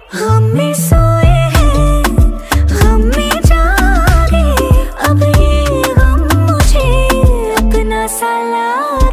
हम में सोए हैं, हम में जागे, अब ये गम मुझे अपना सा लागे।